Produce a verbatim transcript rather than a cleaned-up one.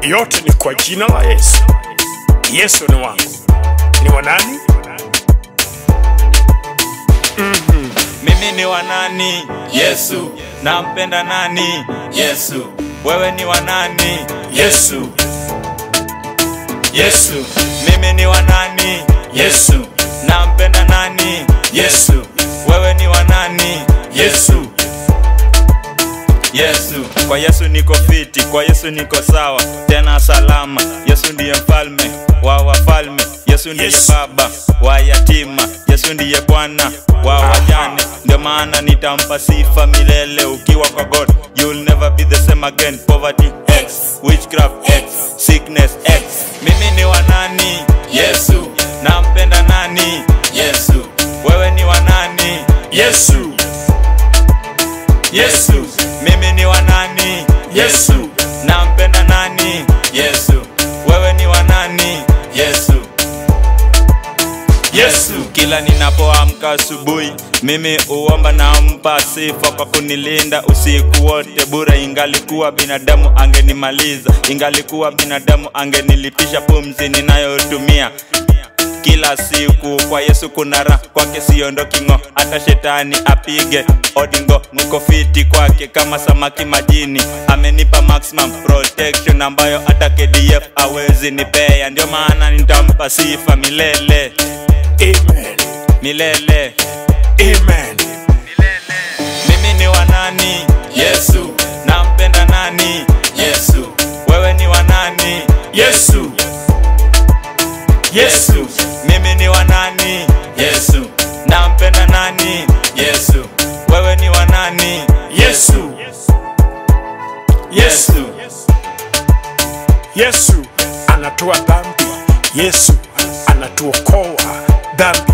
Yote ni kwa jina la Yesu. Yesu ni wangu. Ni wa nani? Mm-hmm. Mimi ni wa nani? Yesu. Nampenda nani? Yesu. Wewe ni wa nani? Yesu. Yesu. Mimi ni wa nani? Yesu. Nampenda nani? Yesu. Wewe ni wa nani? Yesu. Yesu. Kwa Yesu niko fiti, kwa Yesu niko sawa, tena salama. Yesu ndiye mfalme wa wafalme, Yesu ndiye yes. Baba wa yatima, Yesu ndiye Bwana wa wajane. Ndio maana nitampa sifa milele. Ukiwa kwa God, you'll never be the same again. Poverty X, witchcraft X, sickness X. Mimi ni wa nani? Yesu. Nampenda nani? Yesu. Wewe ni wa nani? Yesu. Yesu. Mimi ni wa nani? Yesu. Nampenda nani? Yesu. Wewe ni wa nani? Yesu. Yesu. Kila ninapoamka asubuhi, mimi uomba na mpa sifa kwa kunilinda usiku wote bure. Ingalikuwa binadamu angenimaliza, ingalikuwa binadamu angenilipisha pumzi ninayotumia kila siku. Kwa Yesu kuna raha, kwake siondoki ng'o, hata shetani apige odingo. Niko fiti kwake kama samaki majini, amenipa maximum protection ambayo hata K D F hawezi nipea. Ndio maana nitampa sifa milele. Amen. Milele. Amen. Mimi ni wa nani? Yesu. Nampenda nani? Yesu. Wewe ni wa nani? Yesu. Yesu. Mimi ni wa nani? Yesu. Nampenda nani? Yesu. Wewe ni wa nani? Yesu. Yesu. Yesu anatoa dhambi. Yesu anatuokoa dhambi.